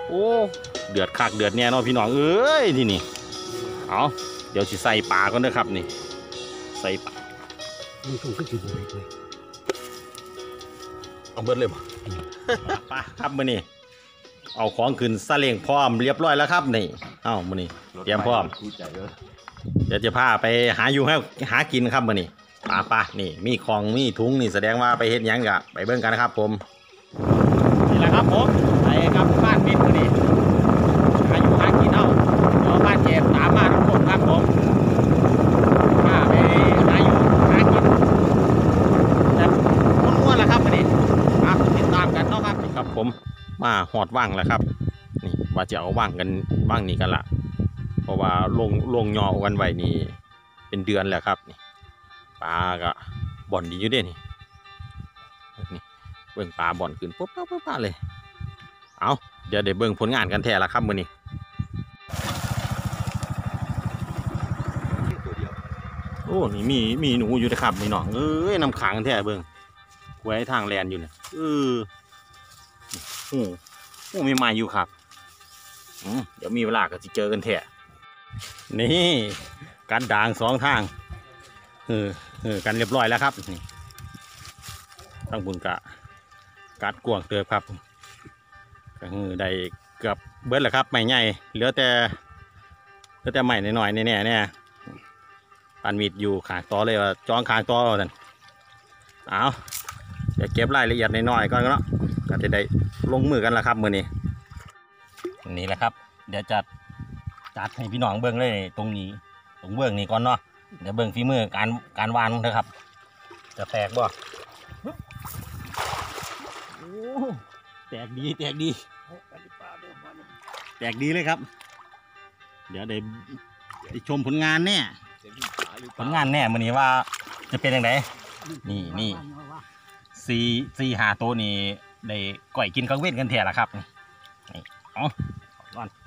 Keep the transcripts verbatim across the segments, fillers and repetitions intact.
โอ้เดือดคักเดือดแน่นอนพี่น้องเอ้ยที่นี่เอาเดี๋ยวสิใส่ปลาก่อนนะครับนี่ใส่ปลามันถูกขึ้นจีบเลยเอาเบิดเลยป่ะปลาครับมื้อนี้เอาของขึ้นซาเล้งพร้อมเรียบร้อยแล้วครับนี่เอ้ามื้อนี้เตรียมพร้อมเดี๋ยวจะพาไปหาอยู่ให้หากินครับมื้อนี้ปลาปลานี่มีของมีถุงนี่แสดงว่าไปเฮ็ดหยังกะไปเบิ่งกันนะครับผมนี่แหละครับผมไปกับบ้านมิตรมื้อนี้หาอยู่หากินเอ้าเดี๋ยวบ้านเจ็บตามมาทุกคนครับผมพาไปหาอยู่หากินแบบม้วนๆแหละครับมื้อนี้ครับติดตามกันเนาะครับนี่ครับผมมาหอดว่างแล้วครับนี่ว่าจะเอาว่างกันว่างนี้กันละเพราะว่าลงลงยอกันไว้นี่เป็นเดือนแล้วครับนี่ปลาก็บ่อนดีอยู่เด้นี่นี่เบิ่งปลาบ่อนขึ้นปุ๊บปุ๊บปุ๊บเลยเอาเดี๋ยวเดี๋ยวเบิ่งผลงานกันแท้ละครับมื้อนี้โอ้นี่มีมีหนูอยู่นะครับนี่น้องเอ้ยน้ำขังกันแท้เบิ่งไว้ทางแลนอยู่เนี่ยเออโอ้โหมีไม้อยู่ครับอืมเดี๋ยวมีเวลาก็จะเจอกันแท้นี่การด่างสองทางเออเออกันเรียบร้อยแล้วครับนี่ทั้งบุญกะกัดกวงเติบครับก็คือได้เกือบเบิดแล้วครับไม่ใหญ่เหลือแต่เหลือแต่ใหม่หน่อยๆแน่ๆเนี่ยปันมีดอยู่ขางต่อเลยว่าจ้องขางต่อกันเอาเดี๋ยวเก็บรายละเอียดน้อยๆก่อนเนาะก็จะได้ลงมือกันแล้วครับมือนี้นี่แหละครับเดี๋ยวจัดจัดให้พี่น้องเบิ้งเลยตรงนี้ตรงเบื้องนี้ก่อนเนาะเดี๋ยวเบิ้งฝีมือการการวานนะครับจะแตกบ่โอ้แตกดีแตกดีแตกดีเลยครับเดี๋ยวได้ชมผลงานแน่ผลงานแน่มือนี้ว่าจะเป็นยังไงนี่นี่สี่สี่หาตัวนี้ได้ก่อยกินกังเว้นกันแท้ละครับนี่เอาก่อน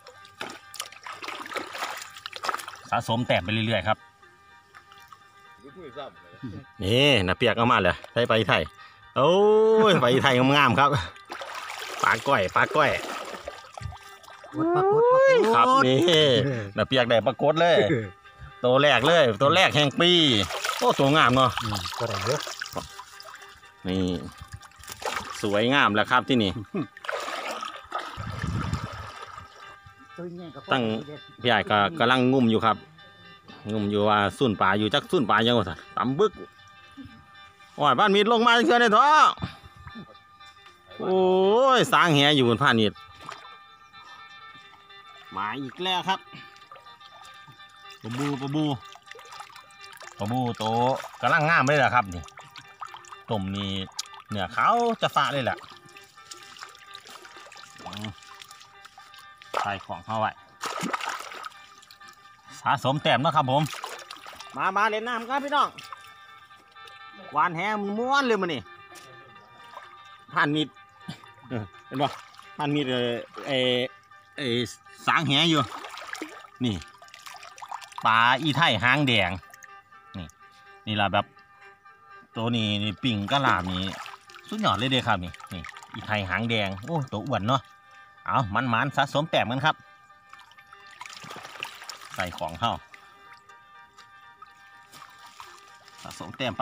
สะสมแต้มไปเรื่อยๆครับนี่นะเปียกเอามาเลยได้ไปไทยโอ้ยไปไทยงามๆครับปลาก้อยปลาก้อยครับนี่นะเปียกได้ปลากดเลยตัวแรกเลยตัวแรกแห่งปีโอ้ตัวงามเนาะก็ได้เยอะนี่สวยงามแล้วครับที่นี่ตั้งพี่ใหญ่ก็กำลังงุ่มอยู่ครับงุ่มอยู่ว่าสุ่นป่าอยู่จักสุ่นป่ายังไงตำบึกโอ้ยบ้านมีดลงมาเชื่อในท้อโอ้ยสางแหอยู่บนผ้ามีดมาอีกแล้วครับปะบูปะบูปะบูโตกำลังงามเลยแหละครับนี่ต้มนี่เนื้อเขาจะฝาเลยแหละใส่ของเข้าไว้สะสมแต้มนะครับผมมามาเล่นน้ำครับพี่น้องวานแหมันม้วนเลยมันนี่ผ่านมีดเห็นป่ะผ่านมีดเออเอเอสางแหอยู่นี่ปลาอีไทยหางแดงนี่นี่แหละแบบตัวนี้นี่ปิ่งกระลาบนี่สุดยอดเลยเด้ครับนี่นี่อีไทยหางแดงโอ้ตัวอ้วนเนาะเอามันมันสะสมแต้มกันครับใส่ของเข้าสะสมแต้มไป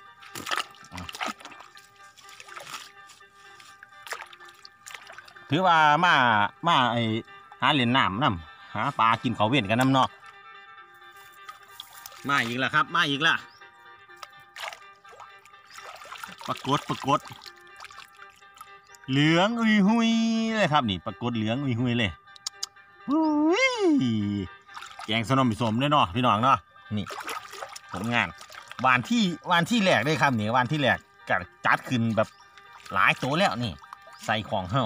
ถือว่ามามาไอหาเหรียญน้ำน้ำหาปลากินเขาเวียนกันน้ำเนาะมาอีกแล้วครับมาอีกแล้วปรากฏปรากฏเหลืองอุยหุยเลยครับนี่ปรากฏเหลืองอุยหุยเลยแกงสนมผสมด้วยเนาะพี่น้องเนาะนี่ผลงานวานที่วานที่แหลกได้ครับนี่วานที่แหลกกัดจัดขึ้นแบบหลายตัวแล้วนี่ใส่ของเฮ้า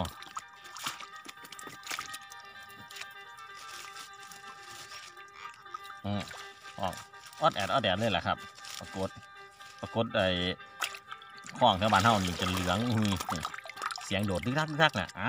อืมออกออดแอดออดแอดเลยแหละครับปรากฏปรากฏไอ้ข้องแถวบ้านเฮานี่จะเหลืองมีเสียงโดดดึกดักดึกดักน่ะอ่ะ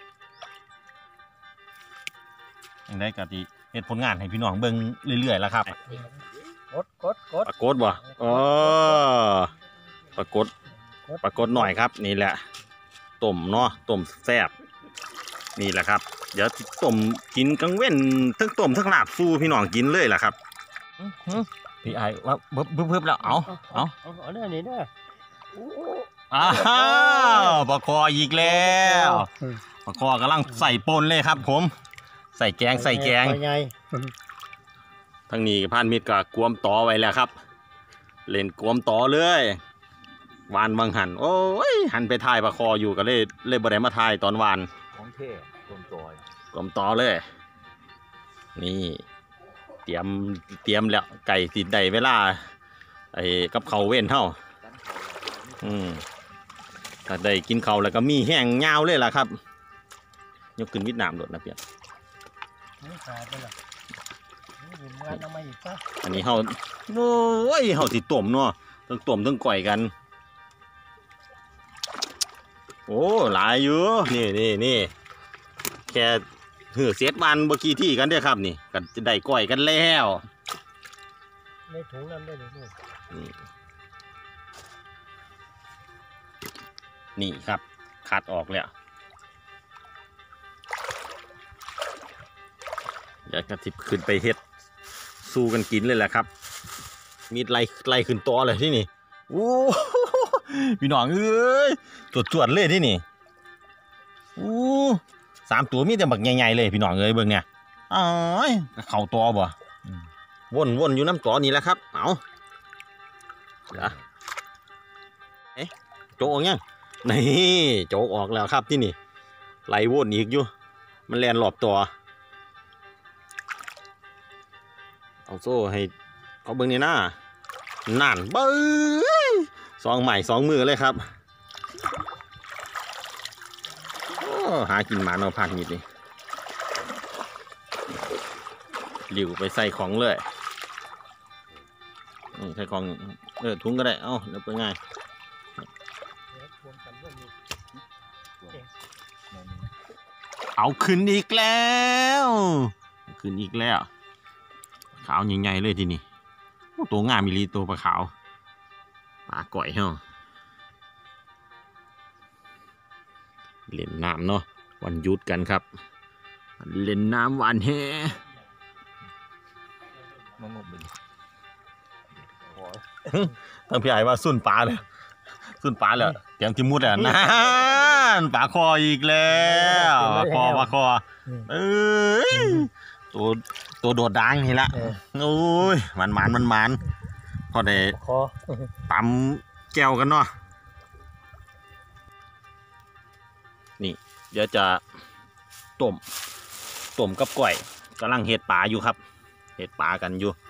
ยังได้กะทิเฮ็ดผลงานให้พี่น้องเบิ่งเรื่อยๆแล้วครับกดกดกดปรากฏบ่อ๋อปรากฏปรากฏหน่อยครับนี่แหละต้มเนาะต้มแซ่บนี่แหละครับเดี๋ยวต้มกินกังเว้นทั้งต้มทั้งลาบสู้พี่น้องกินเลยแหละครับพี่ไอ้ว่าเบิ่มเบิ่มแล้วเอาเอาเอาเอาเนี่ยนี่เนี่ยอ้าวปลาคออีกแล้วปลาคอกำลังใส่ปนเลยครับ ผมใส่แกงใส่แกงไงทั้งนี้พานมิตรก็กวมต่อไว้แล้วครับเล่นกวมต่อเลยวานบางหันโอ้ยหันไปถ่ายปลาคออยู่ก็เลยเลยบ่ได้มาถ่ายตอนวานของเท่กลมจอยกวมต่อเลยนี่เตรียมเตรียมแล้วไก่ติดได้เวลาไอ้กับเขาวเว้นเท่าตั้งเขาอืมถ้าได้กินเขาวแล้วก็มีแห้งยาวเลยล่ะครับยกขึ้นวิดน้ำโดดนะเพียรนี่ขาดไปละนี่เห็นงานเอามาอีกปะอันนี้เฮาโอ้ยเฮาสิต้มเนาะทั้งต้มทั้งก่อยกัน โอ้หลายอยู่นี่นี่นี่แค่เหือเซตวันเมื่อกี้ที่กันเด้อครับนี่กันจะได้ก่อยกันแล้วในถุงนั้นได้เลยลูกนี่นี่ครับคัดออกแล้วเดี๋ยวกระติบขึ้นไปเฮ็ดสู้กันกินเลยแหละครับมีดไล่ไล่ขึ้นตัวเลยที่นี่โอ้พี่น้องเอ้ยจวดจวดเลยที่นี่โอ้สามตัวมีแต่บักใหญ่ๆเลยพี่น้องเอ้ยเบิ่งเนี่ยอ้ายเข่าตัวบ่วนวนอยู่น้ำตัวนี่แหละครับเอาเดี๋ยวเอ๊ะโจกยังนี่โจกออกแล้วครับที่นี่ไหลวนอีกอยู่มันแลนหลอบตัวเอาโซ่ให้เขาเบิ่งนี่นะนั่นเบ้ยสองใหม่สองมือเลยครับโอ้หากินหมาเนาพักนิดนี่หลิวไปใส่ของเลยใส่ของเออถุงก็ได้เอ้าเดี๋ยวไปง่ายเอาขึ้นอีกแล้วขึ้นอีกแล้วขาวใหญ่ๆเลยทีนี้ตัวงามมิลีตัวปลาขาวปลาก่อยเหรอเล่นน้ำเนาะวันหยุดกันครับเล่นน้ำวันแฮมางบเลยตั้งพี่ใหญ่ว่าสุ่นปลาเลยสุ่นปลาเลยเตรียมจิมุดอ่ะนั่นปลาคออีกแล้วปลาคอปลาคอเอ้ยตัวตัวโดดดังนี่ละโอ้ยมันมันมันมันพอได้คอตำแก้วกันเนาะนี่เดี๋ยวจะต้มต้มกับก้อยกำลังเห็ดปลาอยู่ครับเห็ดปลากันอยู่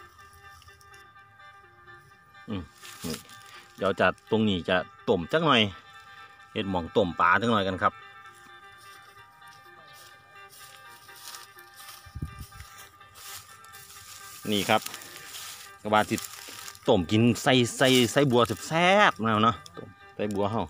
อืมนี่เดี๋ยวจะตรงนี้จะต้มจักหน่อยเห็ดหม่องต้มปลาจักหน่อยกันครับนี่ครับกระบาติดต้มกินใส่ใส่ใส่บัวแซ่บๆแล้วเนาะต้มใส่บัวเฮา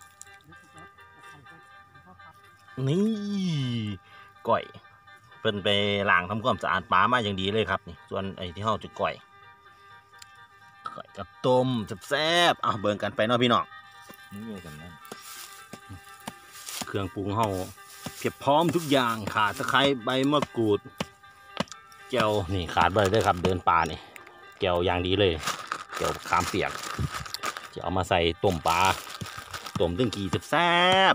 นี่ก้อยเพิ่นไปล้างทำความสะอาดปลามาอย่างดีเลยครับนี่ส่วนไอ้ที่เฮาจะก้อยก้อยกับต้มแซ่บๆอ่ะเบิ่งกันไปเนาะพี่น้องนี่กันนั่นเครื่องปรุงเฮาเพียบพร้อมทุกอย่างขาตะไคร้ใบมะกรูดแก้วนี่ขาดไปได้ครับเดินป่านี่แก้วอย่างดีเลยแก้วขามเปียกจะเอามาใส่ต้มปลาต้มตึงกีแซ่บ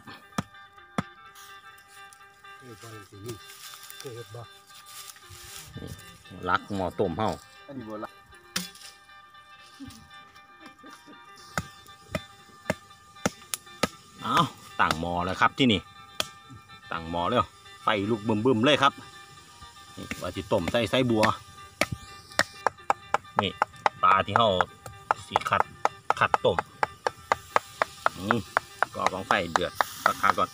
เกิดบอลสีเกิดบ่รักหม้อต้มเฮาอันนี้โบราณเอาตั้งหม้อแล้วครับที่นี่ตั้งหม้อแล้วไฟลุกบึมๆเลยครับนี่ว่าจะต้มใส่ไส้บัวนี่ปลาที่เฮาสีขัดขัดต้มอืมก็กองไฟเดือดสักพักก่อน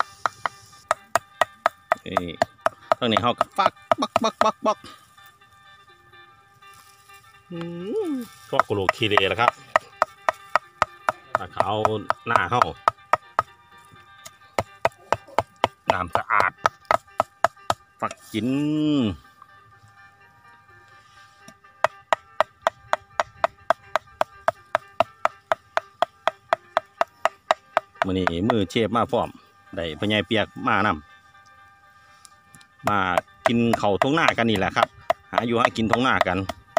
นี่ตอนนี้เฮาก็ฟักบักบักบักบักอืมก็กโลคีเรแล้วครับปลาขาวหน้าเฮาน้ำสะอาดฟักกินมื้อนี้มือเชฟมาพร้อมได้พญายเปียกมานมากินเข่าวท้องหน้ากันนี่แหละครับหาอยู่ให้กินท้องหน้ากัน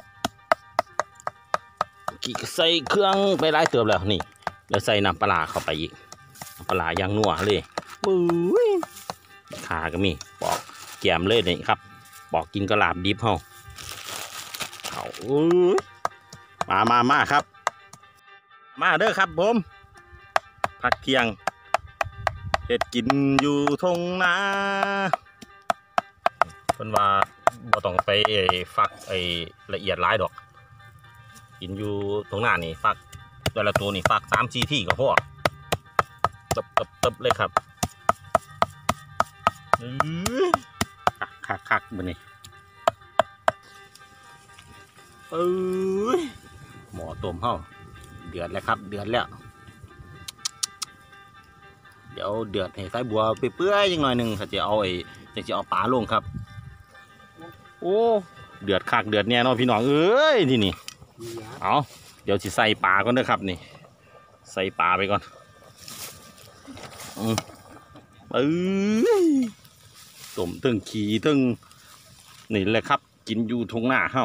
กี่ใส่เครื่องไปหลายเติบแล้วนี่แล้วใส่น้ำปลาเข้าไปอีกน้ำปลาย่างนัวเลยปุ้ยขาก็มีปอกแกมเลยนี่ครับปอกกินกระลาบดิบเฮาเอามามามาครับมาเด้อครับผมพักเที่ยงเฮ็ดกินอยู่ทงนาเพิ่นว่าบ่ต้องไปฟักไอ้ละเอียดหลายดอกกินอยู่ตรงหน้านี่ฟักแต่ละตัวนี่ฟักสามสี่ที่ก็พอตับตับตับเลยครับคักคักคักบัดนี้เอ้ยหมอต้มเฮาเดือดแล้วครับเดือดแล้วเดี๋ยวเดือดให้สายบัวไปเปื่อยยังหน่อยหนึ่งถ้าจะเอาไอ้จะจะเอาปลาลงครับโอ้เดือดคักเดือดแน่นอนพี่น้องเอ้ยที่นี่เอาเดี๋ยวสิใส่ปลาก่อนเด้อครับนี่ใส่ปลาไปก่อนอืมเอ้ยต้มตึงขี่ตึงนี่แหละครับกินอยู่ทงหน้าเฮา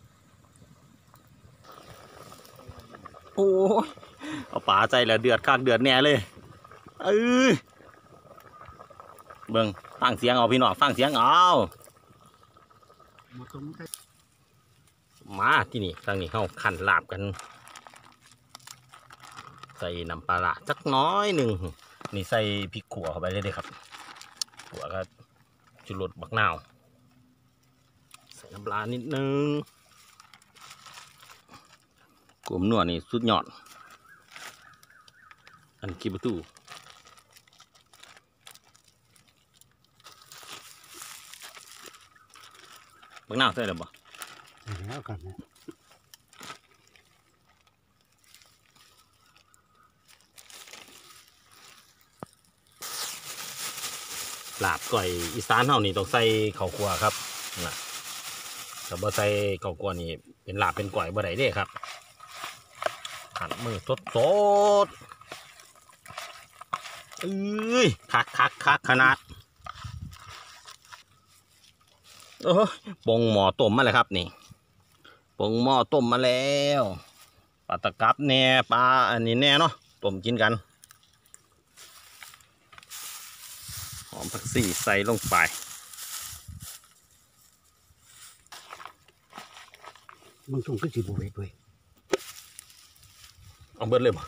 โอ้เอาปลาใจแล้วเดือดคักเดือดแน่เลยเอ้ยเบิ่งฟังเสียงเอาพี่น้องฟังเสียงเอามาที่นี่ทางนี้เฮาขันลาบกันใส่น้ำปลาจักน้อยหนึ่งนี่ใส่พริกขั่วเข้าไปเลยเด้ครับขั่วก็ชูรสบักนาวใส่น้ำปลานิดนึงกลมนัวนี่สุดยอดอันกิบตูบักนาวใส่หรือเปล่าแล้วกันนะลาบก่อยอีสานเฮานี่ต้องใส่ข้าวคั่วครับนะถ้าบ่ใส่ข้าวคั่วนี่เป็นลาบเป็นก่อยบ่ได้เด้ครับหั่นมือสดสดเอ้ยคักคักคักขนาดโอ้ปงหม้อต้มมาเลยครับนี่ปงหม้อต้มมาแล้วปลาตะกับแน่ปลาอันนี้แน่เนาะต้มกินกันหอมผักชีใส่ลงไปมันส่งก็จีบเวทด้วยเอาเบิดเลยบ่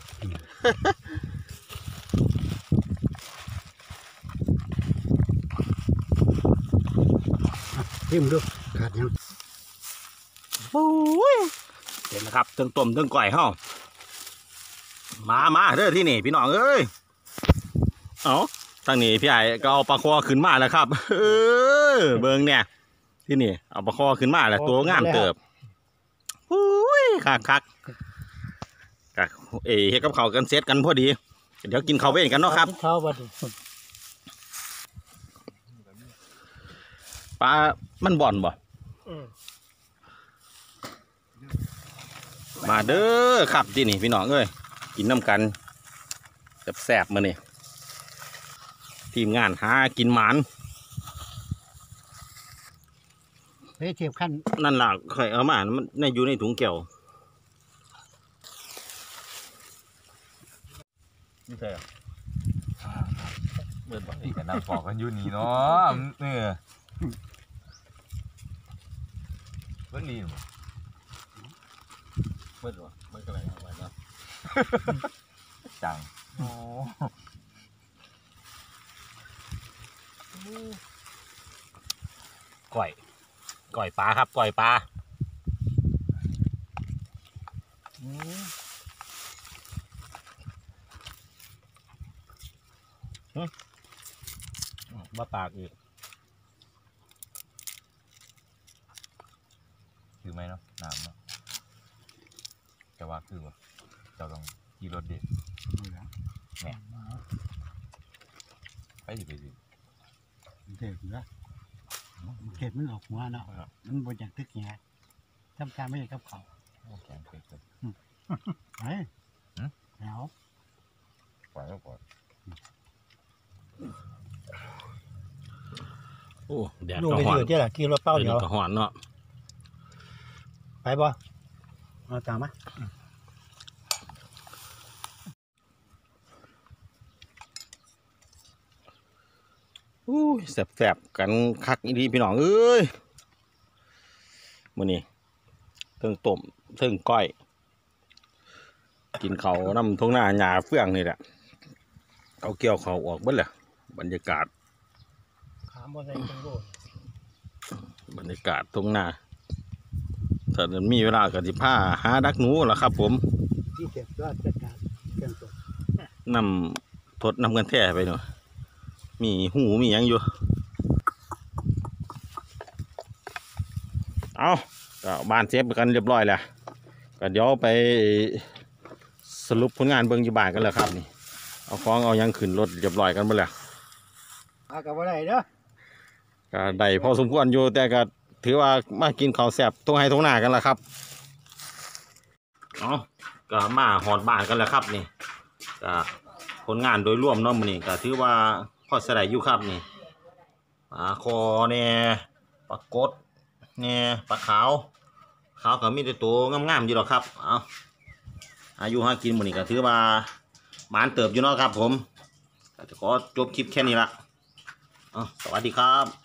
เต็มด้วยขาดยังโอ้ยเห็นนะครับเติงต้มเติงก่อยเฮามามาเด้อที่นี่พี่น้องเอ้ยเอาทางนี้พี่ไอ้ก็เอาปลาคอขึ้นมาแล้วครับเออเบิ่งเนี่ยที่นี่เอาปลาคอขึ้นมาแล้วตัวงามเติบโอ้ยคักคักกัเอ๋เฮ็ดกับเขากันเซตกันพอดีเดี๋ยวกินข้าวเว้นกันเนาะครับข้าวบัดปลามันบ่อนบ่มาเด้อครับที่นี่พี่น้องเอ้ยกินน้ำกันแซ่บๆมาเนี่ยทีมงานหากินหมานเฮ้ยเทียบขั้นนั่นล่ะใครเอามามันในอยู่ในถุงแก้วนี่ใช่เบิดบอกอีกกันนั่งปอกกันอยู่นี่เนาะเนี่ยเบิดลีนเบิดวะเบิดอะไรเอาไว้นะจังโอ้ก่อยก่อยปลาครับก่อยปลาบ้าปากอีกคือไหมเนาะน้ำเนาะจะว่าคือวะเราต้องขี่รถเด็ดแหม่ไปสิไปสิเด็ดนะเก็บมันออกหัวเนาะมันบนอย่างตึกไงทำการไม่ใช่กับเขาแข็งเกินไปแล้วปล่อยก็ปล่อยโอ้แดดลุงก็ไปฮ้อนซื้อเจ้าล่ะกี่รถเป้าเดี๋เดียยว วก็ฮ้อนเนาะไปบ่เอาตามมาอู้ยแสบๆกันคักอีดีพี่น้องเอ้ยมื้อนี้เทิงต้มเทิงก้อย กินเขาวนำทุ่งนาหญ้าเฟื่องนี่แหละเอาเกี่ยวเขาออกเบิดแหละบรรยากาศขามบ่ใส่ตังโลบรรยากาศทุ่งนาถ้ามีเวลาก็สิพาหาดักหนูล่ะครับ ผมที่เก็บยอดจัดการเครื่องตกนำทดนำกันแท้ไปหน่อยมีหูมีหยังอยู่เอาก็บ้านเซฟกันเรียบร้อยแล้วก็เดี๋ยวไปสรุปผลงานเบิ่งอยู่บ้านกันแล้วครับนี่เอาของเอาหยังขึ้นรถเรียบร้อยกันหมดแล้วมากับอะไรเด้อก็ได้พอสมควรอยู่แต่ก็ถือว่ามากินข้าวแซ่บตรงไห้ตรงหน้ากันแล้วครับเอาก็มาหอดบ้านกันแล้วครับนี่ก็ผลงานโดยรวมเนาะมื้อนี้ก็ถือว่าพอสได้อยู่ครับนี่ปลาคอแน่ปลากดแน่ปลาขาวขาวก็มีแต่ตัวงามๆอยู่หรอกครับเอาอายุหากินมื้อนี้ก็ถือว่าหมานเติบอยู่เนาะครับผมก็จะขอจบคลิปแค่นี้ละเอาสวัสดีครับ